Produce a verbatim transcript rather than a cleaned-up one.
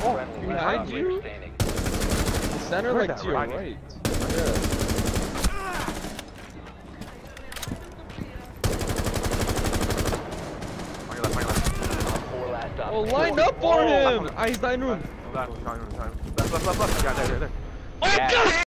Oh, friendly behind last you? player standing. The center, Where'd like that to your rocket? right. Yeah. On your left, on your left. Four last stop. Oh, line up for Oh, him! Ah, he's dying room. Left, left, left, left. Left, left, left, left. Yeah, there, there, there. Oh, God!